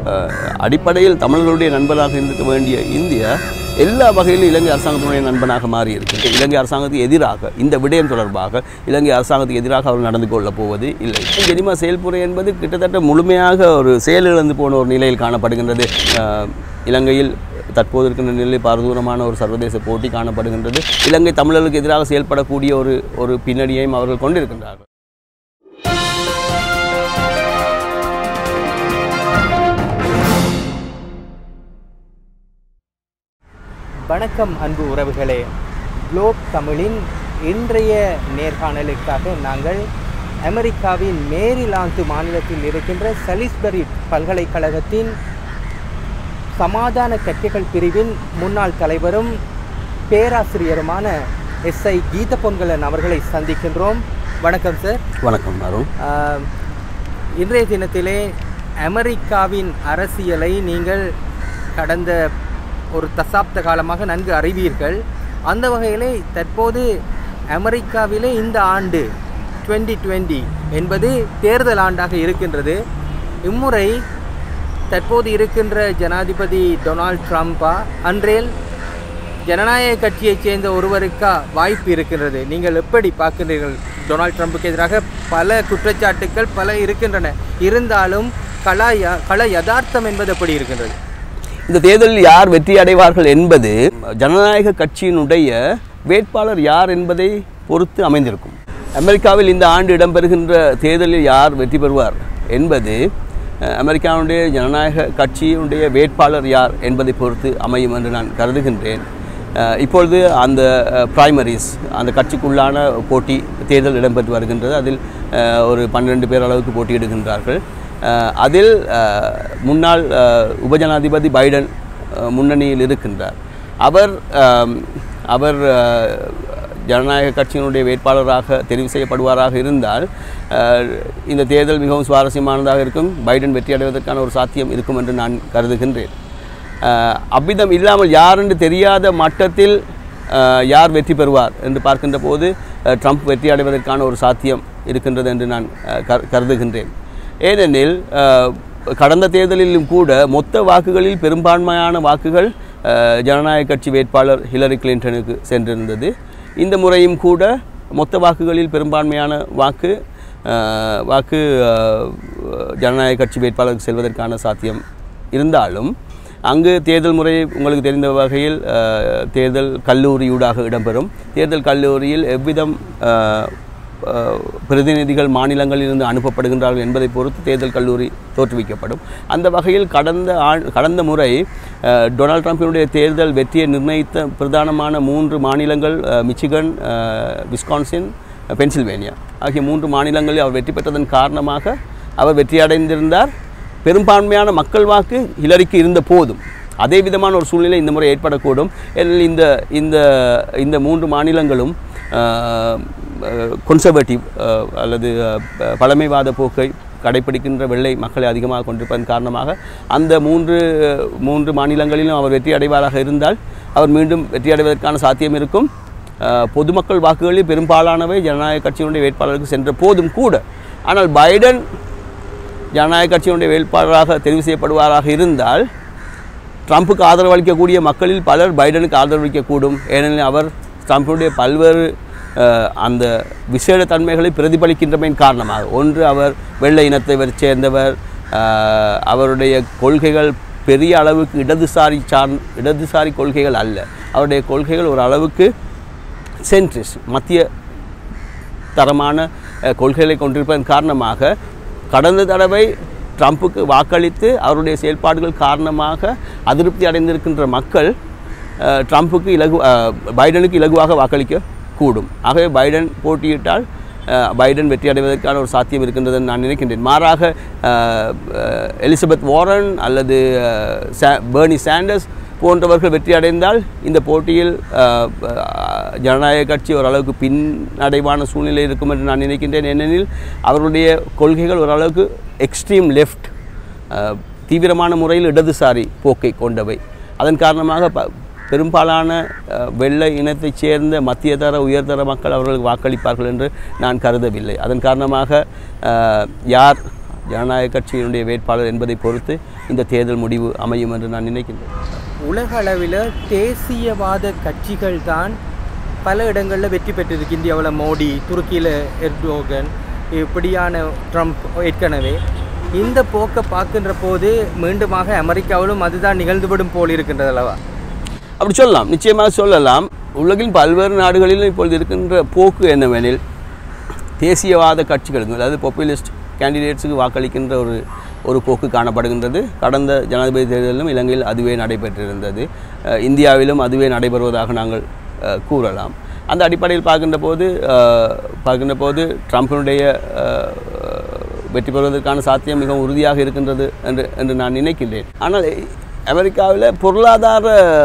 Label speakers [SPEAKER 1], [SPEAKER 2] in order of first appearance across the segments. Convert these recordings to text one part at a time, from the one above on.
[SPEAKER 1] அடிப்படையில் தமிழர்களுடைய நண்பனாக இருக்க வேண்டிய இந்தியா எல்லா வகையிலும் இலங்கை அரசாங்கத்தினுடைய நண்பனாக மாறி இருக்கு. இலங்கை அரசாங்கத்துக்கு எதிராக இந்த விடயம் தொடர்பாக இலங்கை அரசாங்கத்துக்கு எதிராக அவர் நடந்து கொள்ளப் போவது இல்லை. ஜெனிவா செயல்முறை என்பது கிட்டத்தட்ட முழுமையாக ஒரு செயலிழந்து போன ஒரு நிலையில் காணப்படுகின்றது. இலங்கையில் தற்போது இருக்கின்ற நிலையில் பாரதூரமான ஒரு சர்வதேச போட்டி காணப்படுகின்றது. இலங்கை தமிழர்களுக்கு எதிராக செயல்படக்கூடிய ஒரு பின்னணியையும் அவர்கள் கொண்டிருக்கின்றார்கள்.
[SPEAKER 2] வணக்கம் அன்பு உறவுகளே, குளோப் தமிழின் இன்றைய நேர்காணலுக்காக நாங்கள் அமெரிக்காவின் மேரிலாந்து மாநிலத்தில் இருக்கின்ற சலிஸ்பரி பல்கலைக்கழகத்தின் சமாதான கற்கைகள் பிரிவின் முன்னாள் தலைவரும் பேராசிரியருமான எஸ்ஐ கீதப்பொன்கலன் அவர்களை சந்திக்கின்றோம். வணக்கம் சார்.
[SPEAKER 1] வணக்கம் அருண்.
[SPEAKER 2] இன்றைய தினத்திலே அமெரிக்காவின் அரசியலை நீங்கள் கடந்த ஒரு தசாப்த காலமாக நன்கு அறிவீர்கள். அந்த வகையிலே தற்போது அமெரிக்காவிலே இந்த ஆண்டு 2020 என்பது தேர்தல் ஆண்டாக இருக்கின்றது. இம்முறை தற்போது இருக்கின்ற ஜனாதிபதி டொனால்ட் ட்ரம்பா அன்றேல் ஜனநாயக கட்சியைச் சேர்ந்த ஒருவருக்கா வாய்ப்பு இருக்கின்றது? நீங்கள் எப்படி பார்க்கின்றீர்கள்? டொனால்ட் ட்ரம்புக்கு எதிராக பல குற்றச்சாட்டுக்கள் பல இருக்கின்றன. இருந்தாலும் கள யதார்த்தம் என்பது எப்படி இருக்கின்றது?
[SPEAKER 1] இந்த தேர்தலில் யார் வெற்றி அடைவார்கள் என்பது ஜனநாயக கட்சியினுடைய வேட்பாளர் யார் என்பதை பொறுத்து அமைந்திருக்கும். அமெரிக்காவில் இந்த ஆண்டு இடம்பெறுகின்ற தேர்தலில் யார் வெற்றி பெறுவார் என்பது அமெரிக்காவுடைய ஜனநாயக கட்சியினுடைய வேட்பாளர் யார் என்பதை பொறுத்து அமையும் என்று நான் கருதுகின்றேன். இப்பொழுது அந்த பிரைமரிஸ், அந்த கட்சிக்குள்ளான போட்டி தேர்தல் இடம்பெற்று வருகின்றது. அதில் ஒரு 12 பேர் அளவுக்கு போட்டியிடுகின்றார்கள். அதில் முன்னாள் உபஜனாதிபதி பைடன் முன்னணியில் இருக்கின்றார். அவர் ஜனநாயக கட்சியினுடைய வேட்பாளராக தெரிவு செய்யப்படுவாராக இருந்தால் இந்த தேர்தல் மிகவும் சுவாரஸ்யமானதாக இருக்கும். பைடன் வெற்றி அடைவதற்கான ஒரு சாத்தியம் இருக்கும் என்று நான் கருதுகின்றேன். அவ்விதம் இல்லாமல் யார் என்று தெரியாத மட்டத்தில் யார் வெற்றி பெறுவார் என்று பார்க்கின்ற போது ட்ரம்ப் வெற்றி அடைவதற்கான ஒரு சாத்தியம் இருக்கின்றது என்று நான் கருதுகின்றேன். ஏனெனில் கடந்த தேர்தலிலும் கூட மொத்த வாக்குகளில் பெரும்பான்மையான வாக்குகள் ஜனநாயக கட்சி வேட்பாளர் ஹிலரி கிளின்டனுக்கு சென்றிருந்தது. இந்த முறையும் கூட மொத்த வாக்குகளில் பெரும்பான்மையான வாக்கு ஜனநாயக கட்சி வேட்பாளருக்கு செல்வதற்கான சாத்தியம் இருந்தாலும் அங்கு தேர்தல் முறை உங்களுக்கு தெரிந்த வகையில் தேர்தல் கல்லூரியூடாக இடம்பெறும். தேர்தல் கல்லூரியில் எவ்விதம் பிரதிநிதிகள் மாநிலங்களிலிருந்து அனுப்பப்படுகின்றார்கள் என்பதை பொறுத்து தேர்தல் கல்லூரி தோற்றுவிக்கப்படும். அந்த வகையில் கடந்த முறை டொனால்ட் ட்ரம்பினுடைய தேர்தல் வெற்றியை நிர்ணயித்த பிரதானமான 3 மாநிலங்கள் மிச்சிகன், விஸ்கான்சின், பென்சில்வேனியா ஆகிய 3 மாநிலங்களில் அவர் வெற்றி பெற்றதன் காரணமாக அவர் வெற்றி அடைந்திருந்தார். பெரும்பான்மையான மக்கள் வாக்கு ஹிலரிக்கு இருந்த போதும் அதே விதமான ஒரு சூழ்நிலை இந்த முறை ஏற்படக்கூடும். இந்த இந்த 3 மாநிலங்களும் கொன்சர்வேட்டிவ் அல்லது பழமைவாத போக்கை கடைப்பிடிக்கின்ற வெள்ளை மக்களை அதிகமாக கொண்டிருப்பதன் காரணமாக அந்த மூன்று மாநிலங்களிலும் அவர் வெற்றி அடைவாராக இருந்தால் அவர் மீண்டும் வெற்றி அடைவதற்கான சாத்தியம் இருக்கும். பொதுமக்கள் வாக்குகளில் பெரும்பாலானவை ஜனநாயக கட்சியினுடைய வேட்பாளருக்கு சென்ற போதும் கூட, ஆனால் பைடன் ஜனநாயக கட்சியினுடைய வேட்பாளராக தெரிவு செய்யப்படுவாராக இருந்தால் ட்ரம்புக்கு ஆதரவு அளிக்கக்கூடிய மக்களில் பலர் பைடனுக்கு ஆதரவளிக்கக்கூடும். ஏனெனில் அவர் ட்ரம்புடைய பல்வேறு அந்த விசேட தன்மைகளை பிரதிபலிக்கின்றமையின் காரணமாக, ஒன்று அவர் வெள்ளை இனத்தை சேர்ந்தவர், அவருடைய கொள்கைகள் பெரிய அளவுக்கு இடதுசாரி கொள்கைகள் அல்ல, அவருடைய கொள்கைகள் ஒரு அளவுக்கு சென்ட்ரிஸ்ட் மத்திய தரமான கொள்கைகளை கொண்டிருப்பதன் காரணமாக கடந்த தடவை ட்ரம்புக்கு வாக்களித்து அவருடைய செயல்பாடுகள் காரணமாக அதிருப்தி அடைந்திருக்கின்ற மக்கள் பைடனுக்கு இலகுவாக வாக்களிக்க கூடும். ஆகவே பைடன் போட்டியிட்டால் பைடன் வெற்றி அடைவதற்கான ஒரு சாத்தியம் இருக்கின்றது நான் நினைக்கின்றேன். மாறாக எலிசபெத் வாரன் அல்லது பெர்னி சாண்டர்ஸ் போன்றவர்கள் வெற்றி அடைந்தால் இந்த போட்டியில் ஜனநாயக கட்சி ஓரளவுக்கு பின்னடைவான சூழ்நிலை இருக்கும் என்று நான் நினைக்கின்றேன். ஏனெனில் அவர்களுடைய கொள்கைகள் ஓரளவுக்கு எக்ஸ்ட்ரீம் லெஃப்ட், தீவிரமான முறையில் இடதுசாரி போக்கை கொண்டவை. அதன் காரணமாக பெரும்பாலான வெள்ளை இனத்தைச் சேர்ந்த மத்தியதர உயர்தர மக்கள் அவர்களுக்கு வாக்களிப்பார்கள் என்று நான் கருதவில்லை. அதன் காரணமாக யார் ஜனநாயக கட்சியினுடைய வேட்பாளர் என்பதை பொறுத்து இந்த தேர்தல் முடிவு அமையும் என்று நான் நினைக்கின்றேன்.
[SPEAKER 2] உலக அளவில் தேசியவாத கட்சிகள் தான் பல இடங்களில் வெற்றி பெற்றிருக்கு. இந்தியாவில் மோடி, துருக்கியில் எர்டோகன், இப்படியான ட்ரம்ப். ஏற்கனவே இந்த போக்கை பார்க்கின்ற போது மீண்டுமாக அமெரிக்காவிலும் அதுதான் நிகழ்ந்துவிடும் போல் இருக்கின்றது அல்லவா?
[SPEAKER 1] அப்படி சொல்லலாம், நிச்சயமாக சொல்லலாம். உலகின் பல்வேறு நாடுகளிலும் இப்பொழுது இருக்கின்ற போக்கு என்னவெனில், தேசியவாத கட்சிகளுக்கு, அதாவது பாப்புலிஸ்ட் கேண்டிடேட்ஸுக்கு வாக்களிக்கின்ற ஒரு போக்கு காணப்படுகின்றது. கடந்த ஜனாதிபதி தேர்தலிலும் இலங்கையில் அதுவே நடைபெற்றிருந்தது. இந்தியாவிலும் அதுவே நடைபெறுவதாக நாங்கள் கூறலாம். அந்த அடிப்படையில் பார்க்கின்ற போது ட்ரம்பினுடைய வெற்றி பெறுவதற்கான சாத்தியம் மிகவும் உறுதியாக இருக்கின்றது என்று நான் நினைக்கின்றேன். ஆனால் அமெரிக்காவில் பொருளாதார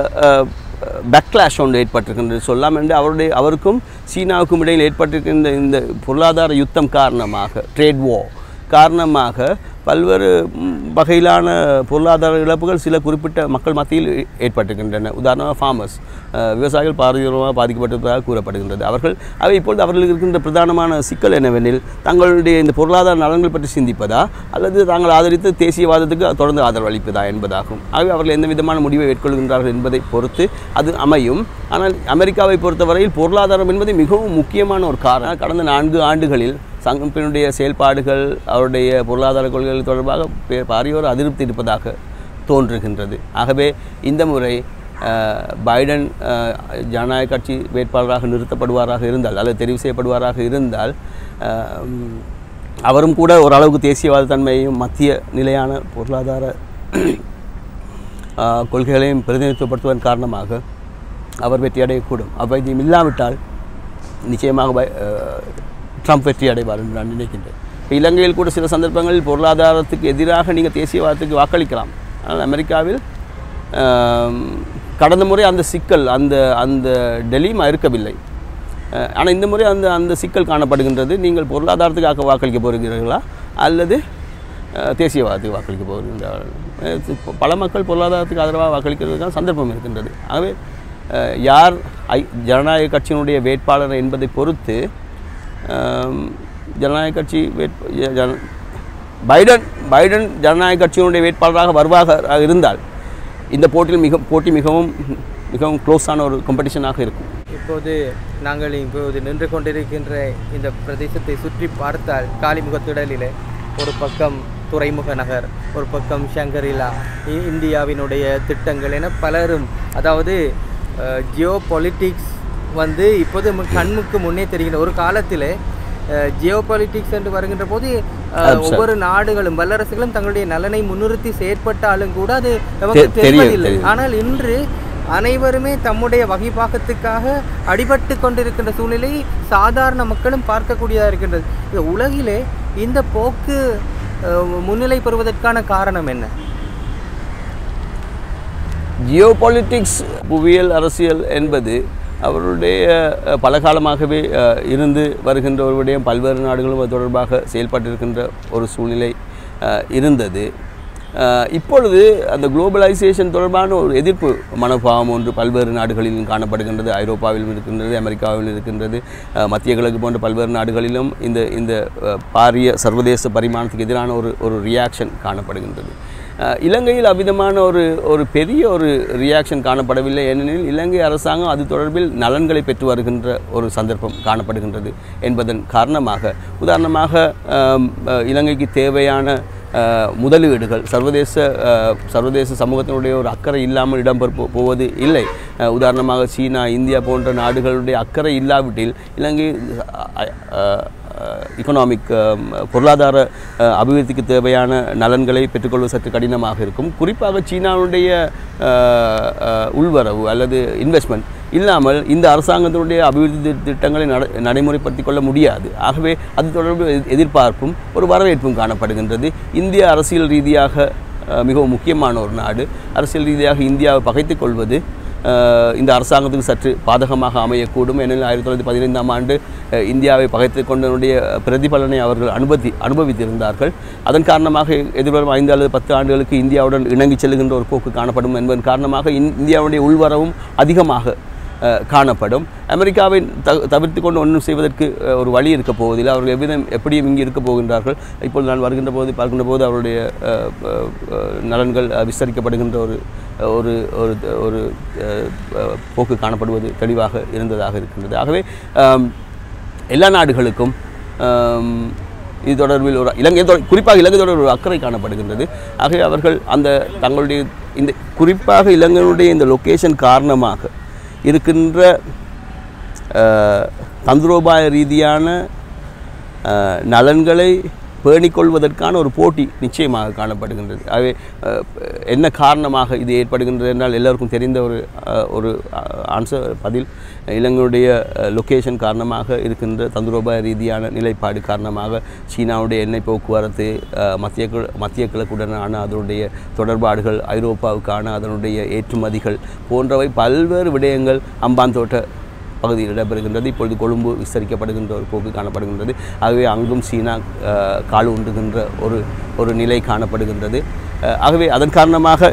[SPEAKER 1] பேக்லாஷ் ஒன்று ஏற்பட்டிருக்கின்றது சொல்லலாம் என்று அவருக்கும் சீனாவுக்கும் இடையில் ஏற்பட்டிருக்கின்ற இந்த பொருளாதார யுத்தம் காரணமாக, ட்ரேட் வார் காரணமாக பல்வேறு வகையிலான பொருளாதார இழப்புகள் சில குறிப்பிட்ட மக்கள் மத்தியில் ஏற்பட்டிருக்கின்றன. உதாரணமாக ஃபார்மர்ஸ், விவசாயிகள் பாரதூரமாக பாதிக்கப்பட்டிருப்பதாக கூறப்படுகின்றது. அவை இப்பொழுது அவர்களுக்கு இருக்கின்ற பிரதானமான சிக்கல் என்னவெனில், தங்களுடைய இந்த பொருளாதார நலன்கள் பற்றி சிந்திப்பதா அல்லது தாங்கள் ஆதரித்து தேசியவாதத்துக்கு தொடர்ந்து ஆதரவு அளிப்பதா என்பதாகும். ஆகவே அவர்கள் எந்த விதமான முடிவை மேற்கொள்கின்றார்கள் என்பதை பொறுத்து அது அமையும். ஆனால் அமெரிக்காவை பொறுத்தவரையில் பொருளாதாரம் என்பது மிகவும் முக்கியமான ஒரு காரணம். கடந்த 4 ஆண்டுகளில் ட்ரம்பினுடைய செயல்பாடுகள், அவருடைய பொருளாதார கொள்கைகள் தொடர்பாக பாரிய ஒரு அதிருப்தி இருப்பதாக தோன்றுகின்றது. ஆகவே இந்த முறை பைடன் ஜனநாயக கட்சி வேட்பாளராக நிறுத்தப்படுவாராக இருந்தால் அல்லது தெரிவு செய்யப்படுவாராக இருந்தால், அவரும் கூட ஓரளவுக்கு தேசியவாத தன்மையையும் மத்திய நிலையான பொருளாதார கொள்கைகளையும் பிரதிநிதித்துவப்படுத்துவதன் காரணமாக அவர் வெற்றியடையக்கூடும். அவையும் இல்லாவிட்டால் நிச்சயமாக ட்ரம்ப் வெற்றி அடைவார் என்று நான் நினைக்கின்றேன். இப்போ இலங்கையில் கூட சில சந்தர்ப்பங்களில் பொருளாதாரத்துக்கு எதிராக நீங்கள் தேசியவாதத்துக்கு வாக்களிக்கலாம். ஆனால் அமெரிக்காவில் கடந்த முறை அந்த சிக்கல் அந்த டெலிமா இருக்கவில்லை. ஆனால் இந்த முறை அந்த சிக்கல் காணப்படுகின்றது. நீங்கள் பொருளாதாரத்துக்காக வாக்களிக்க போகிறீர்களா அல்லது தேசியவாதத்துக்கு வாக்களிக்க போகிறீர்கள்? பல மக்கள் பொருளாதாரத்துக்கு ஆதரவாக வாக்களிக்கிறதுக்கான சந்தர்ப்பம் இருக்கின்றது. ஆகவே யார் ஜனநாயக கட்சியினுடைய வேட்பாளர் என்பதை பொறுத்து ஜனநாயக கட்சி பைடன் ஜனநாயக கட்சியினுடைய வேட்பாளராக வருவாக இருந்தால் இந்த போட்டி மிகவும் க்ளோஸான ஒரு காம்படிஷனாக இருக்கும்.
[SPEAKER 2] இப்போது நாங்கள் நின்று கொண்டிருக்கின்ற இந்த பிரதேசத்தை சுற்றி பார்த்தால் காலிமுகத்திடலில் ஒரு பக்கம் துறைமுக நகர், ஒரு பக்கம் ஷங்கரிலா, இந்தியாவினுடைய திட்டங்கள் என பலரும், அதாவது ஜியோ பொலிட்டிக்ஸ் இப்போது கண்ணுக்கு முன்னே தெரிகின்ற ஒரு காலத்தில் ஜியோ பொலிட்டிக்ஸ் என்று வருகின்ற போது ஒவ்வொரு நாடுகளும் வல்லரசுகளும் தங்களுடைய நலனை முன்னிறுத்தி செயற்பட்டாலும் கூட அது நமக்கு தெரிவதில்லை. ஆனால் இன்று அனைவருமே தம்முடைய வகைப்பாக்கத்துக்காக அடிபட்டு கொண்டிருக்கின்ற சூழ்நிலை சாதாரண மக்களும் பார்க்கக்கூடியதாக இருக்கின்றது. இந்த உலகிலே இந்த போக்கு முன்னிலை பெறுவதற்கான காரணம் என்ன?
[SPEAKER 1] ஜியோ பொலிட்டிக்ஸ், புவியியல் அரசியல் என்பது அவருடைய பலகாலமாகவே இருந்து வருகின்ற ஒரு விடயம். பல்வேறு நாடுகளும் அது தொடர்பாக செயல்பட்டிருக்கின்ற ஒரு சூழ்நிலை இருந்தது. இப்பொழுது அந்த குளோபலைசேஷன் தொடர்பான ஒரு எதிர்ப்பு மனோபாவம் ஒன்று பல்வேறு நாடுகளிலும் காணப்படுகின்றது. ஐரோப்பாவிலும் இருக்கின்றது, அமெரிக்காவிலும் இருக்கின்றது, மத்திய கிழக்கு போன்ற பல்வேறு நாடுகளிலும் இந்த பாரிய சர்வதேச பரிமாணத்துக்கு எதிரான ஒரு ரியாக்ஷன் காணப்படுகின்றது. இலங்கையில் அவ்விதமான ஒரு பெரிய ஒரு ரியாக்ஷன் காணப்படவில்லை. ஏனெனில் இலங்கை அரசாங்கம் அது தொடர்பில் நலன்களை பெற்று வருகின்ற ஒரு சந்தர்ப்பம் காணப்படுகின்றது என்பதன் காரணமாக, உதாரணமாக இலங்கைக்கு தேவையான முதலீடுகள் சர்வதேச சமூகத்தினுடைய ஒரு அக்கறை இல்லாமல் இடம்பெற போவது இல்லை. உதாரணமாக சீனா, இந்தியா போன்ற நாடுகளுடைய அக்கறை இல்லாவிட்டில் இலங்கை எக்கனாமிக் பொருளாதார அபிவிருத்திக்கு தேவையான நலன்களை பெற்றுக்கொள்வது சற்று கடினமாக இருக்கும். குறிப்பாக சீனாவுடைய உள்வரவு அல்லது இன்வெஸ்ட்மெண்ட் இல்லாமல் இந்த அரசாங்கத்தினுடைய அபிவிருத்தி திட்டங்களை நடைமுறைப்படுத்திக் கொள்ள முடியாது. ஆகவே அது தொடர்பு எதிர்பார்ப்பும் ஒரு வரவேற்பும் காணப்படுகின்றது. இந்திய அரசியல் ரீதியாக மிகவும் முக்கியமான ஒரு நாடு. அரசியல் ரீதியாக இந்தியாவை பகைத்துக் கொள்வது இந்த அரசாங்கத்துக்கு சற்று பாதகமாக அமையக்கூடும். ஏனெனில் 1915ஆம் ஆண்டு இந்தியாவை பகைத்து கொண்டனுடைய பிரதிபலனை அவர்கள் அனுபவித்திருந்தார்கள். அதன் காரணமாக எதிர்வரும் 5 அல்லது 10 ஆண்டுகளுக்கு இந்தியாவுடன் இணங்கி செல்கின்ற ஒரு போக்கு காணப்படும் என்பதன் காரணமாக இந்தியாவுடைய உள்வரவும் அதிகமாக காணப்படும். அமெரிக்காவை தவிர்த்து கொண்டு ஒன்றும் செய்வதற்கு ஒரு வழி இருக்க போவதில்லை. அவர்கள் எப்படியும் இங்கே இருக்க போகின்றார்கள். இப்போது நான் வருகின்ற போது பார்க்கின்ற போது அவருடைய நலன்கள் விஸ்தரிக்கப்படுகின்ற ஒரு ஒரு ஒரு போக்கு காணப்படுவது தெளிவாக இருந்ததாக இருக்கின்றது. ஆகவே எல்லா நாடுகளுக்கும் இது தொடர்பில் ஒரு குறிப்பாக இலங்கை தொடர்பில் ஒரு அக்கறை காணப்படுகின்றது. ஆகவே அவர்கள் அந்த தங்களுடைய இந்த குறிப்பாக இலங்கையினுடைய இந்த லொக்கேஷன் காரணமாக இருக்கின்ற தந்திரோபாய ரீதியான நலன்களை பேணிக்கொள்வதற்கான ஒரு போட்டி நிச்சயமாக காணப்படுகின்றது. ஆகவே என்ன காரணமாக இது ஏற்படுகின்றது என்றால் எல்லோருக்கும் தெரிந்த ஒரு ஆன்சர் பதில் இலங்கையுடைய லொக்கேஷன் காரணமாக இருக்கின்ற தந்திரோபாய ரீதியான நிலைப்பாடு காரணமாக சீனாவுடைய எண்ணெய் போக்குவரத்து, மத்திய கிழக்குடனான அதனுடைய தொடர்பாடுகள், ஐரோப்பாவுக்கான அதனுடைய ஏற்றுமதிகள் போன்றவை பல்வேறு விடயங்கள் அம்பாந்தோட்ட பகுதியில் இடம்பெறுகின்றது. இப்பொழுது கொழும்பு விஸ்தரிக்கப்படுகின்ற ஒரு போக்கு காணப்படுகின்றது. ஆகவே அங்கும் சீனா கால் ஊன்றுகின்ற ஒரு நிலை காணப்படுகின்றது. ஆகவே அதன் காரணமாக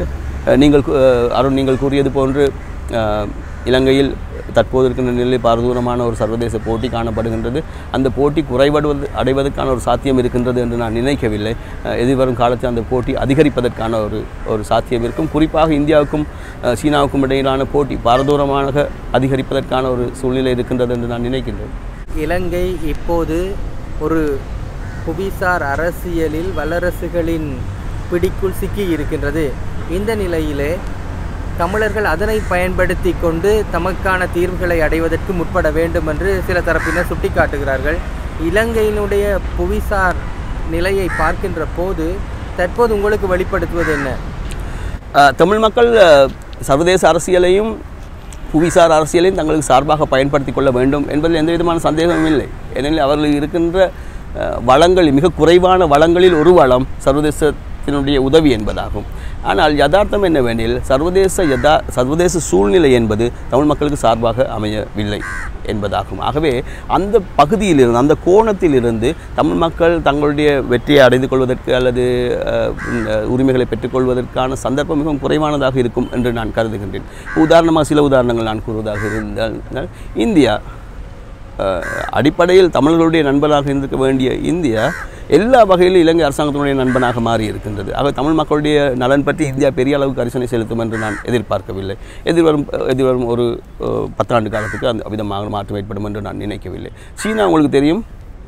[SPEAKER 1] நீங்கள் கூறியது போன்று இலங்கையில் தற்போது இருக்கின்ற நிலையில் பாரதூரமான ஒரு சர்வதேச போட்டி காணப்படுகின்றது. அந்த போட்டி அடைவதற்கான ஒரு சாத்தியம் இருக்கின்றது என்று நான் நினைக்கவில்லை. எதிர்வரும் காலத்தில் அந்த போட்டி அதிகரிப்பதற்கான ஒரு சாத்தியம் இருக்கும். குறிப்பாக இந்தியாவுக்கும் சீனாவுக்கும் இடையிலான போட்டி பாரதூரமாக அதிகரிப்பதற்கான ஒரு சூழ்நிலை இருக்கின்றது என்று நான் நினைக்கின்றேன்.
[SPEAKER 2] இலங்கை இப்போது ஒரு புவிசார் அரசியலில் வல்லரசுகளின் பிடிக்குள் சிக்கி இருக்கின்றது. இந்த நிலையிலே தமிழர்கள் அதனை பயன்படுத்தி கொண்டு தமக்கான தீர்வுகளை அடைவதற்கு முற்பட வேண்டும் என்று சில தரப்பினர் சுட்டிக்காட்டுகிறார்கள். இலங்கையினுடைய புவிசார் நிலையை பார்க்கின்ற போது தற்போது உங்களுக்கு வெளிப்படுத்துவது என்ன?
[SPEAKER 1] தமிழ் மக்கள் சர்வதேச அரசியலையும் புவிசார் அரசியலையும் தங்களுக்கு சார்பாக பயன்படுத்தி கொள்ள வேண்டும் என்பதில் எந்த விதமான சந்தேகமும் இல்லை. ஏனெனில் அவர்கள் இருக்கின்ற வளங்களில் மிக குறைவான வளங்களில் ஒரு வளம் சர்வதேசத்தினுடைய உதவி என்பதாகும். ஆனால் யதார்த்தம் என்னவெனில் சர்வதேச சூழ்நிலை என்பது தமிழ் மக்களுக்கு சார்பாக அமையவில்லை என்பதாகும். ஆகவே அந்த பகுதியிலிருந்து, அந்த கோணத்திலிருந்து தமிழ் மக்கள் தங்களுடைய வெற்றியை அடைந்து கொள்வதற்கு அல்லது உரிமைகளை பெற்றுக்கொள்வதற்கான சந்தர்ப்பம் மிகவும் குறைவானதாக இருக்கும் என்று நான் கருதுகின்றேன். உதாரணமாக சில உதாரணங்கள் நான் கூறுவதாக இருந்தால், இந்தியா அடிப்படையில் தமிழர்களுடைய நண்பனாக இருந்திருக்க வேண்டிய இந்தியா எல்லா வகையிலும் இலங்கை அரசாங்கத்தினுடைய நண்பனாக மாறி இருக்கின்றது. ஆக தமிழ் மக்களுடைய நலன் பற்றி இந்தியா பெரிய அளவுக்கு கரிசனை செலுத்தும் என்று நான் எதிர்பார்க்கவில்லை. எதிர்வரும் ஒரு 10 ஆண்டு காலத்துக்கு அந்த விதமாக மாற்றம் ஏற்படும் என்று நான் நினைக்கவில்லை. சீனா உங்களுக்கு தெரியும்,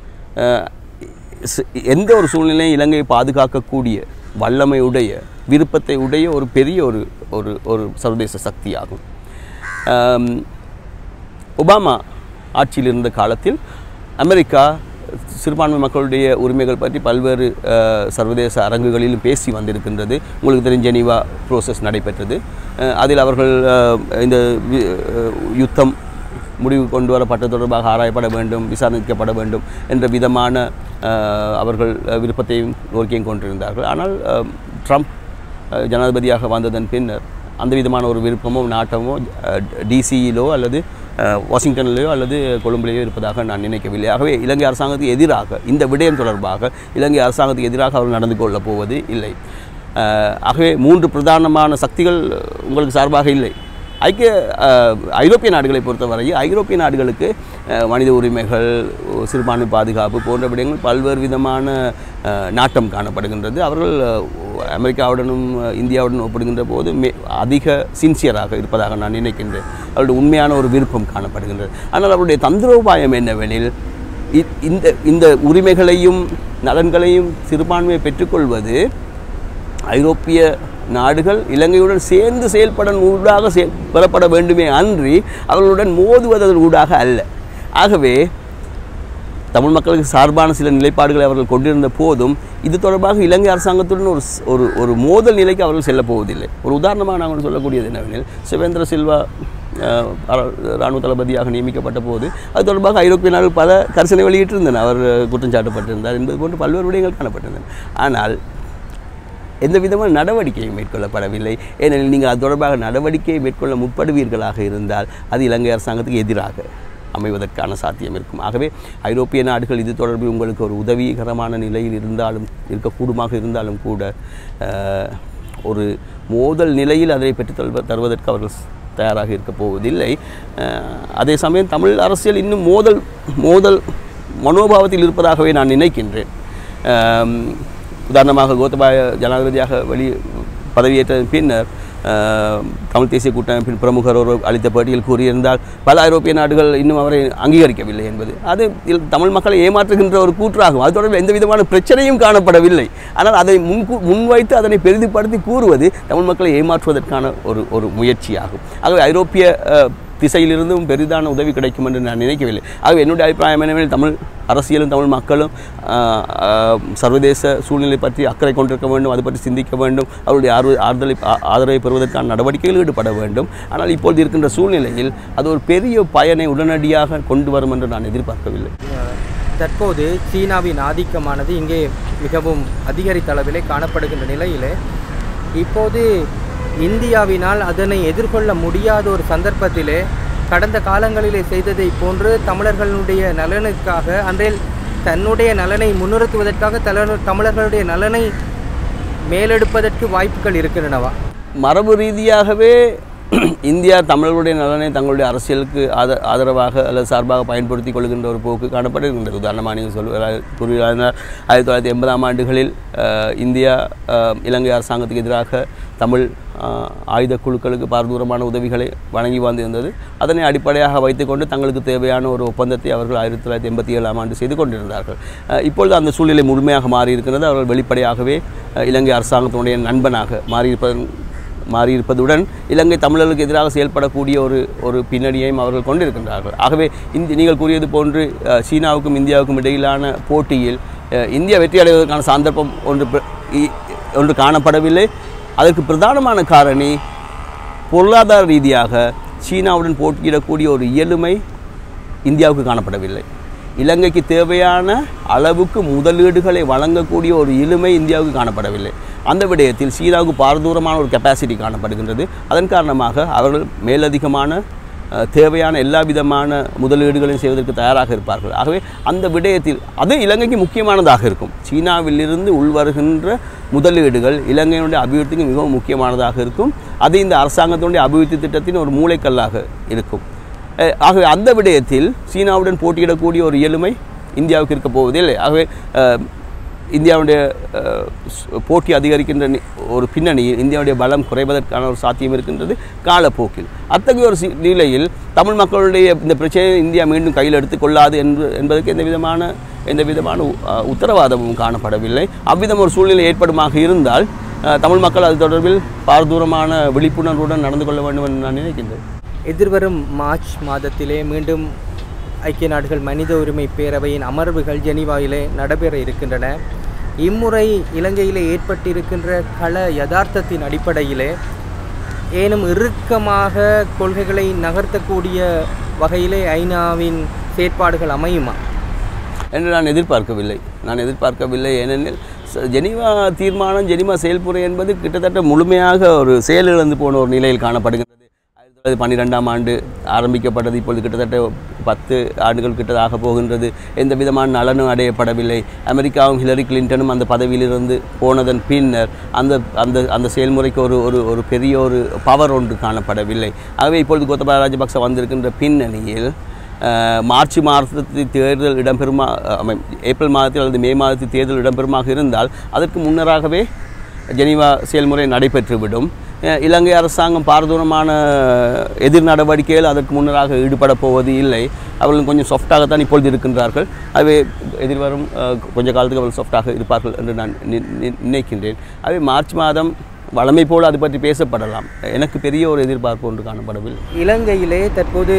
[SPEAKER 1] எந்த ஒரு சூழ்நிலையும் இலங்கையை பாதுகாக்கக்கூடிய வல்லமையுடைய விருப்பத்தை உடைய ஒரு பெரிய ஒரு சர்வதேச சக்தியாகும். ஒபாமா ஆட்சியில் இருந்த காலத்தில் அமெரிக்கா சிறுபான்மை மக்களுடைய உரிமைகள் பற்றி பல்வேறு சர்வதேச அரங்குகளிலும் பேசி வந்திருக்கின்றது. உங்களுக்கு தெரியும், ஜெனீவா ப்ரோசஸ் நடைபெற்றது. அதில் அவர்கள் இந்த யுத்தம் முடிவு கொண்டு வரப்பட்ட தொடர்பாக ஆராயப்பட வேண்டும், விசாரிக்கப்பட வேண்டும் என்ற விதமான அவர்கள் விருப்பத்தையும் கோரிக்கையும் கொண்டிருந்தார்கள். ஆனால் ட்ரம்ப் ஜனாதிபதியாக வந்ததன் பின்னர் அந்த விதமான ஒரு விருப்பமோ நாட்டமோ டிசியிலோ அல்லது வாஷிங்டன்லேயோ அல்லது கொழும்பிலேயோ இருப்பதாக நான் நினைக்கவில்லை. ஆகவே இலங்கை அரசாங்கத்துக்கு எதிராக இந்த விடயம் தொடர்பாக இலங்கை அரசாங்கத்துக்கு எதிராக அவர்கள் நடந்து கொள்ளப் போவது இல்லை. ஆகவே 3 பிரதானமான சக்திகள் உங்களுக்கு சார்பாக இல்லை. ஐரோப்பிய நாடுகளை பொறுத்தவரை ஐரோப்பிய நாடுகளுக்கு மனித உரிமைகள், சிறுபான்மை பாதுகாப்பு போன்ற விடயங்கள் பல்வேறு விதமான நாட்டம் காணப்படுகின்றது. அவர்கள் அமெரிக்காவுடனும் இந்தியாவுடன் ஒப்பிடுகின்ற போது அதிக சின்சியராக இருப்பதாக நான் நினைக்கின்றேன். அவருடைய உண்மையான ஒரு விருப்பம் காணப்படுகின்றது. ஆனால் அவருடைய தந்திரோபாயம் என்னவெனில், இந்த உரிமைகளையும் நலன்களையும் சிறுபான்மையை பெற்றுக்கொள்வது ஐரோப்பிய நாடுகள் இலங்கையுடன் சேர்ந்து ஊடாக பெறப்பட வேண்டுமே அன்றி அவர்களுடன் மோதுவதன் ஊடாக அல்ல. ஆகவே தமிழ் மக்களுக்கு சார்பான சில நிலைப்பாடுகளை அவர்கள் கொண்டிருந்த போதும் இது தொடர்பாக இலங்கை அரசாங்கத்துடன் ஒரு மோதல் நிலைக்கு அவர்கள் செல்லப் போவதில்லை. ஒரு உதாரணமாக நாங்கள் சொல்லக்கூடியது என்னவெனில், சிவேந்திர சில்வா இராணுவ தளபதியாக நியமிக்கப்பட்ட போது அது தொடர்பாக ஐரோப்பிய நாடுகள் பல கரிசனை வெளியிட்டிருந்தன. அவர் குற்றம் சாட்டப்பட்டிருந்தார் என்பது போன்று பல்வேறு விடயங்கள் காணப்பட்டிருந்தன. ஆனால் எந்த விதமான நடவடிக்கையும் மேற்கொள்ளப்படவில்லை. ஏனெனில் நீங்கள் அது தொடர்பாக நடவடிக்கையை மேற்கொள்ள முற்படுவீர்களாக இருந்தால் அது இலங்கை அரசாங்கத்துக்கு எதிராக அமைவதற்கான சாத்தியம் இருக்கும். ஆகவே ஐரோப்பிய நாடுகள் இது தொடர்பில் உங்களுக்கு ஒரு உதவிகரமான நிலையில் இருக்கக்கூடுமாக இருந்தாலும் கூட ஒரு மோதல் நிலையில் அதனை பெற்று தருவதற்கு அவர்கள் தயாராக இருக்க போவதில்லை. அதே சமயம் தமிழ் அரசியல் இன்னும் மோதல் மனோபாவத்தில் இருப்பதாகவே நான் நினைக்கின்றேன். உதாரணமாக கோத்தபாய ஜனாதிபதியாக பதவியேற்றதன் பின்னர் தமிழ் தேசிய கூட்டமைப்பின் பிரமுகர் ஒரு அளித்த பேட்டியில் கூறியிருந்தால் பல ஐரோப்பிய நாடுகள் இன்னும் அவரை அங்கீகரிக்கவில்லை என்பது அது தமிழ் மக்களை ஏமாற்றுகின்ற ஒரு கூற்றாகும். அது தொடர்பில் எந்த விதமான பிரச்சனையும் காணப்படவில்லை. ஆனால் அதை முன்வைத்து அதனை பெரிதுபடுத்தி கூறுவது தமிழ் மக்களை ஏமாற்றுவதற்கான ஒரு முயற்சியாகும். ஆகவே ஐரோப்பிய திசையிலிருந்தும் பெரிதான உதவி கிடைக்கும் என்று நான் நினைக்கவில்லை. ஆகவே என்னுடைய அபிப்பிராயம் என்னவெனில் தமிழ் அரசியலும் தமிழ் மக்களும் சர்வதேச சூழ்நிலை பற்றி அக்கறை கொண்டிருக்க வேண்டும், அது பற்றி சிந்திக்க வேண்டும், அவருடைய ஆதரவை பெறுவதற்கான நடவடிக்கையில் ஈடுபட வேண்டும். ஆனால் இப்பொழுது இருக்கின்ற சூழ்நிலையில் அது ஒரு பெரிய பயனை உடனடியாக கொண்டு வரும் என்று நான் எதிர்பார்க்கவில்லை.
[SPEAKER 2] தற்போது சீனாவின் ஆதிக்கமானது இங்கே மிகவும் அதிகரித்த அளவிலே காணப்படுகின்ற நிலையிலே இப்போது இந்தியாவினால் அதனை எதிர்கொள்ள முடியாத ஒரு சந்தர்ப்பத்திலே கடந்த காலங்களிலே செய்ததை போன்று தமிழர்களுடைய நலனுக்காக அன்றைய தன்னுடைய நலனை முன்னிறுத்துவதற்காக தமிழர்களுடைய நலனை மேலெடுப்பதற்கு வாய்ப்புகள் இருக்கின்றனவா?
[SPEAKER 1] மரபு ரீதியாகவே இந்தியா தமிழர்களுடைய நலனை தங்களுடைய அரசியலுக்கு ஆதரவாக அல்லது சார்பாக பயன்படுத்தி கொள்கின்ற ஒரு போக்கு காணப்படுகின்றது. உதாரணமாக நீங்கள் கூறுகிறார் 1980ஆம் ஆண்டுகளில் இந்தியா இலங்கை அரசாங்கத்துக்கு எதிராக தமிழ் ஆயுத குழுக்களுக்கு பாரதூரமான உதவிகளை வழங்கி வந்திருந்தது. அதனை அடிப்படையாக வைத்துக்கொண்டு தங்களுக்கு தேவையான ஒரு ஒப்பந்தத்தை அவர்கள் 1987ஆம் ஆண்டு செய்து கொண்டிருந்தார்கள். இப்பொழுது அந்த சூழ்நிலை முழுமையாக மாறியிருக்கிறது. அவர்கள் வெளிப்படையாகவே இலங்கை அரசாங்கத்தினுடைய நண்பனாக மாறியிருப்பதுடன் இலங்கை தமிழர்களுக்கு எதிராக செயல்படக்கூடிய ஒரு பின்னணியையும் அவர்கள் கொண்டிருக்கின்றார்கள். ஆகவே நீங்கள் கூறியது போன்று சீனாவுக்கும் இந்தியாவுக்கும் இடையிலான போட்டியில் இந்தியா வெற்றி அடைவதற்கான சந்தர்ப்பம் ஒன்று காணப்படவில்லை. அதற்கு பிரதானமான காரணி பொருளாதார ரீதியாக சீனாவுடன் போட்டியிடக்கூடிய ஒரு இயலுமை இந்தியாவுக்கு காணப்படவில்லை. இலங்கைக்கு தேவையான அளவுக்கு முதலீடுகளை வழங்கக்கூடிய ஒரு இயலுமை இந்தியாவுக்கு காணப்படவில்லை. அந்த விடயத்தில் சீனாவுக்கு பாரதூரமான ஒரு கெப்பாசிட்டி காணப்படுகின்றது. அதன் காரணமாக அவர்கள் மேலதிகமான தேவையான எல்லா விதமான முதலீடுகளையும் செய்வதற்கு தயாராக இருப்பார்கள். ஆகவே அந்த விடயத்தில் அது இலங்கைக்கு முக்கியமானதாக இருக்கும். சீனாவிலிருந்து உள்வருகின்ற முதலீடுகள் இலங்கையினுடைய அபிவிருத்திக்கு மிகவும் முக்கியமானதாக இருக்கும். அது இந்த அரசாங்கத்தினுடைய அபிவிருத்தி திட்டத்தின் ஒரு மூளைக்கல்லாக இருக்கும். ஆகவே அந்த விடயத்தில் சீனாவுடன் போட்டியிடக்கூடிய ஒரு இயலுமை இந்தியாவுக்கு இருக்க போவதில்லை. ஆகவே இந்தியாவுடைய போட்டி அதிகரிக்கின்ற ஒரு பின்னணியில் இந்தியாவுடைய பலம் குறைவதற்கான ஒரு சாத்தியம் இருக்கின்றது காலப்போக்கில். அத்தகைய ஒரு நிலையில் தமிழ் மக்களுடைய இந்த பிரச்சனையை இந்தியா மீண்டும் கையில் எடுத்துக்கொள்ளாது என்பதற்கு எந்த விதமான உத்தரவாதமும் காணப்படவில்லை. அவ்விதம் ஒரு சூழ்நிலை ஏற்படுமாக இருந்தால் தமிழ் மக்கள் அது தொடர்பில் பாரதூரமான விழிப்புணர்வுடன் நடந்து கொள்ள வேண்டும் என்று நான் நினைக்கின்றேன்.
[SPEAKER 2] எதிர்வரும் மார்ச் மாதத்திலே மீண்டும் ஐக்கிய நாடுகள் மனித உரிமை பேரவையின் அமர்வுகள் ஜெனீவாவிலே நடைபெற இருக்கின்றன. இம்முறை இலங்கையிலே ஏற்பட்டிருக்கின்ற கள யதார்த்தத்தின் அடிப்படையிலே ஏனும் இறுக்கமாக கொள்கைகளை நகர்த்தக்கூடிய வகையிலே ஐநாவின் செயற்பாடுகள் அமையுமா
[SPEAKER 1] என்று நான் எதிர்பார்க்கவில்லை. ஏனெனில் ஜெனீவா தீர்மானம், ஜெனீவா செயல்முறை என்பது கிட்டத்தட்ட முழுமையாக ஒரு செயலிழந்து போன ஒரு நிலையில் காணப்படுகிறது. 1912ஆம் ஆண்டு ஆரம்பிக்கப்பட்டது. இப்பொழுது கிட்டத்தட்ட 10 ஆண்டுகள் கிட்டதாக போகின்றது. எந்த விதமான நலனும் அடையப்படவில்லை. அமெரிக்காவும் ஹிலரி கிளின்டனும் அந்த பதவியிலிருந்து போனதன் பின்னர் அந்த செயல்முறைக்கு ஒரு பெரிய ஒரு பவர் ஒன்று காணப்படவில்லை. ஆகவே இப்பொழுது கோத்தபாய ராஜபக்ச வந்திருக்கின்ற பின்னணியில் மார்ச் மாதத்தில் தேர்தல் ஏப்ரல் மாதத்தில் அல்லது மே மாதத்தில் தேர்தல் இடம்பெறுமாக இருந்தால் அதற்கு முன்னராகவே ஜெனீவா செயல்முறை நடைபெற்றுவிடும். இலங்கை அரசாங்கம் பாரதூரமான எதிர் நடவடிக்கைகள் அதற்கு முன்னராக ஈடுபட போவது இல்லை. அவர்கள் கொஞ்சம் சாஃப்டாகத்தான் இப்பொழுது இருக்கின்றார்கள். அவை எதிர்வரும் கொஞ்ச காலத்துக்கு அவர்கள் சாஃப்டாக இருப்பார்கள் என்று நான் நினைக்கின்றேன். அவை மார்ச் மாதம் வழமை போல் அது பற்றி பேசப்படலாம். எனக்கு பெரிய ஒரு எதிர்பார்ப்பு ஒன்று காணப்படவில்லை.
[SPEAKER 2] இலங்கையிலே தற்போது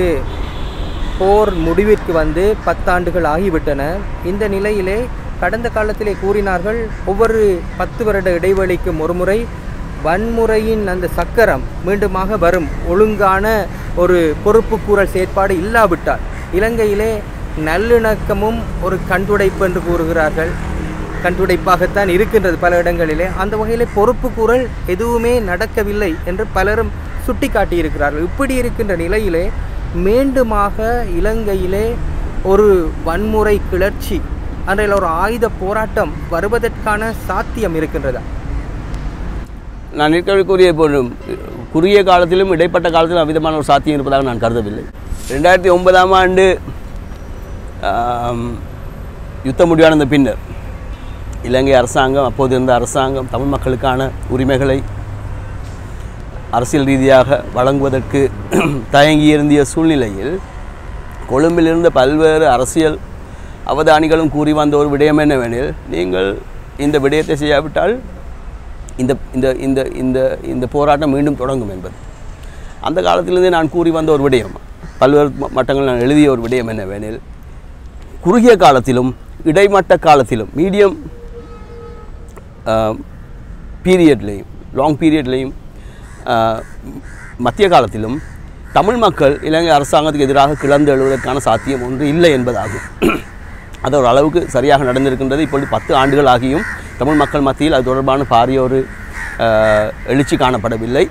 [SPEAKER 2] போர் முடிவிற்கு வந்து 10 ஆண்டுகள் ஆகிவிட்டன. இந்த நிலையிலே கடந்த காலத்திலே கூறினார்கள் ஒவ்வொரு 10 வருட இடைவெளிக்கும் ஒரு முறை வன்முறையின் அந்த சக்கரம் மீண்டுமாக வரும். ஒழுங்கான ஒரு பொறுப்புக்கூறல் செயற்பாடு இல்லாவிட்டால் இலங்கையிலே நல்லிணக்கமும் ஒரு கண்டுடைப்பு என்று கூறுகிறார்கள். கண்டுடைப்பாகத்தான் இருக்கின்றது பல இடங்களிலே. அந்த வகையிலே பொறுப்புக்கூறல் எதுவுமே நடக்கவில்லை என்று பலரும் சுட்டி காட்டியிருக்கிறார்கள். இப்படி இருக்கின்ற நிலையிலே மீண்டுமாக இலங்கையிலே ஒரு வன்முறை கிளர்ச்சி அன்றையில் ஒரு ஆயுத போராட்டம் வருவதற்கான சாத்தியம் இருக்கின்றதா?
[SPEAKER 1] நான் ஏற்கனவே குறுகிய காலத்திலும் இடைப்பட்ட காலத்திலும் அவ்விதமான ஒரு சாத்தியம் இருப்பதாக நான் கருதவில்லை. 2009ஆம் ஆண்டு யுத்தம் முடிவான பின்னர் இலங்கை அரசாங்கம், அப்போது இருந்த அரசாங்கம், தமிழ் மக்களுக்கான உரிமைகளை அரசியல் ரீதியாக வழங்குவதற்கு தயங்கியிருந்த சூழ்நிலையில் கொழும்பில் இருந்த பல்வேறு அரசியல் அவதானிகளும் கூறி வந்த ஒரு விடயம் என்னவெனில், நீங்கள் இந்த விடயத்தை செய்யாவிட்டால் இந்த இந்த இந்த இந்த இந்த போராட்டம் மீண்டும் தொடங்கும் என்பது. அந்த காலத்திலிருந்தே நான் கூறி வந்த ஒரு விடயம், பல்வேறு மட்டங்கள் நான் எழுதிய ஒரு விடயம் என்னவெனில், குறுகிய காலத்திலும் இடைமட்ட காலத்திலும் மீடியம் பீரியட்லேயும் லாங் பீரியட்லேயும் மத்திய காலத்திலும் தமிழ் மக்கள் இலங்கை அரசாங்கத்துக்கு எதிராக கிளர்ந்து எழுவதற்கான சாத்தியம் ஒன்று இல்லை என்பதாகும். அது ஒரு அளவுக்கு சரியாக நடந்திருக்கின்றது. இப்பொழுது 10 ஆண்டுகள் ஆகியும் தமிழ் மக்கள் மத்தியில் அது தொடர்பான பாரிய ஒரு எழுச்சி காணப்படவில்லை.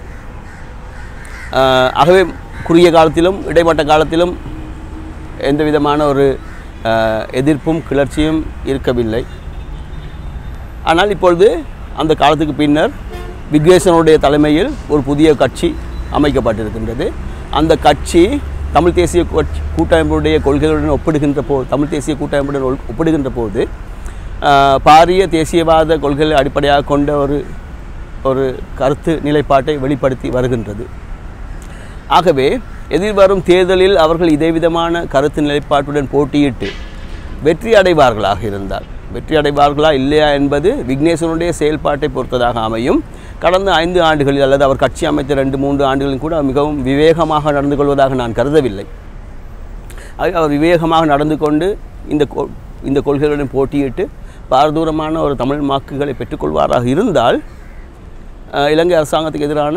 [SPEAKER 1] ஆகவே குறுகிய காலத்திலும் இடைப்பட்ட காலத்திலும் எந்த விதமான ஒரு எதிர்ப்பும் கிளர்ச்சியும் இருக்கவில்லை. ஆனால் இப்பொழுது அந்த காலத்துக்கு பின்னர் விக்னேஸ்வரனுடைய தலைமையில் ஒரு புதிய கட்சி அமைக்கப்பட்டிருக்கின்றது. அந்த கட்சி தமிழ் தேசிய கூட்டமைப்புடைய கொள்கைகளுடன் தமிழ் தேசிய கூட்டமைப்புடன் ஒப்பிடுகின்ற போது பாரிய தேசியவாத கொள்கைகளை அடிப்படையாக கொண்ட ஒரு கருத்து நிலைப்பாட்டை வெளிப்படுத்தி வருகின்றது. ஆகவே எதிர்வரும் தேர்தலில் அவர்கள் இதே விதமான கருத்து நிலைப்பாட்டுடன் போட்டியிட்டு வெற்றி அடைவார்களாக இருந்தால், வெற்றி அடைவார்களா இல்லையா என்பது விக்னேஸ்வரனுடைய செயல்பாட்டை பொறுத்ததாக அமையும். கடந்த 5 ஆண்டுகளில் அல்லது அவர் கட்சி அமைத்த 2-3 ஆண்டுகளில் கூட மிகவும் விவேகமாக நடந்து கொள்வதாக நான் கருதவில்லை. அவர் விவேகமாக நடந்து கொண்டு இந்த கொள்கைகளுடன் போட்டியிட்டு பாரதூரமான ஒரு தமிழ் வாக்குகளை பெற்றுக்கொள்வாராக இருந்தால் இலங்கை அரசாங்கத்துக்கு எதிரான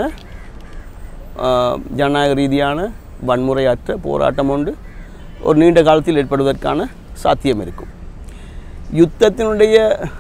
[SPEAKER 1] ஜனநாயக ரீதியான வன்முறையற்ற போராட்டம் ஒன்று ஒரு நீண்ட காலத்தில் ஏற்படுவதற்கான சாத்தியம் இருக்கும். யுத்தத்தினுடைய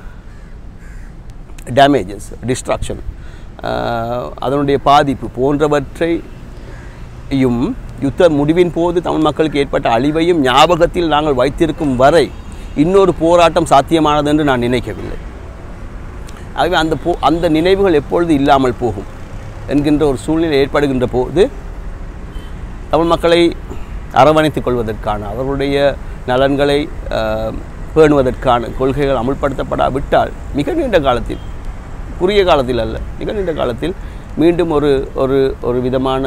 [SPEAKER 1] டேமேஜஸ், டிஸ்ட்ராக்ஷன், அதனுடைய பாதிப்பு போன்றவற்றையும் யுத்த முடிவின் போது தமிழ் மக்களுக்கு ஏற்பட்ட அழிவையும் ஞாபகத்தில் நாங்கள் வைத்திருக்கும் வரை இன்னொரு போராட்டம் சாத்தியமானது என்று நான் நினைக்கவில்லை. ஆகவே அந்த நினைவுகள் எப்பொழுது இல்லாமல் போகும் என்கின்ற ஒரு சூழ்நிலை ஏற்படுகின்ற போது தமிழ் மக்களை அரவணைத்துக் கொள்வதற்கான, அவர்களுடைய நலன்களை பேணுவதற்கான கொள்கைகள் அமுல்படுத்தப்படாவிட்டால் மிக நீண்ட காலத்தில், குறுகிய காலத்தில் அல்ல, மிக நீண்ட காலத்தில் மீண்டும் ஒரு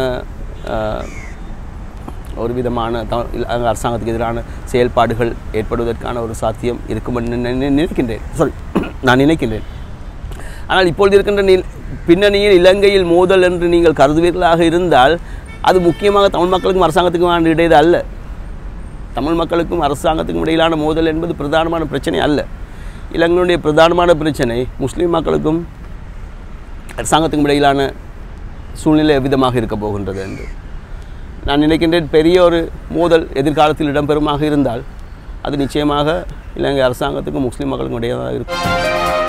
[SPEAKER 1] விதமான அரசாங்கத்துக்கு எதிரான செயல்பாடுகள் ஏற்படுவதற்கான ஒரு சாத்தியம் இருக்கும் நான் நினைக்கின்றேன். ஆனால் இப்பொழுது இருக்கின்ற பின்னணியில் இலங்கையில் மோதல் என்று நீங்கள் கருதுவீர்களாக இருந்தால் அது முக்கியமாக தமிழ் மக்களுக்கும் அரசாங்கத்துக்கும் இடையே அல்ல. தமிழ் மக்களுக்கும் அரசாங்கத்துக்கும் இடையிலான மோதல் என்பது பிரதானமான பிரச்சனை அல்ல. இலங்கையுடைய பிரதானமான பிரச்சனை முஸ்லீம் மக்களுக்கும் அரசாங்கத்துக்கும் இடையிலான சூழ்நிலை எவ்விதமாக இருக்க போகின்றது என்று நான் நினைக்கின்றேன். பெரிய ஒரு மோதல் எதிர்காலத்தில் இடம்பெறுமாக இருந்தால் அது நிச்சயமாக இலங்கை அரசாங்கத்துக்கும் முஸ்லீம் மக்களுக்கும் இடையே தான் இருக்கும்.